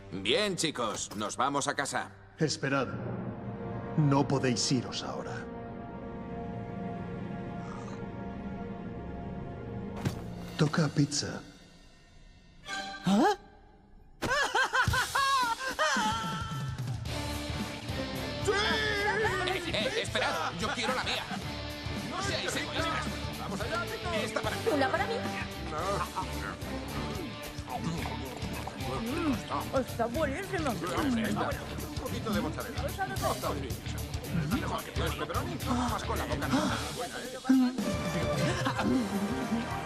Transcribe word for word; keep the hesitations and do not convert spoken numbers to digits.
Bien, chicos, nos vamos a casa. Esperad. No podéis iros ahora. Toca pizza. ¿Ah? ¡Eh, eh, esperad! ¡Yo quiero la mía! ¡No seáis egoístas! ¡Vamos allá, esta para mí! ¿Una para mí? Mm, está buenísimo. Un poquito de mozzarella. No está bien. Está mejor que el pepperoni. Más con la boca. Buena, ¿eh?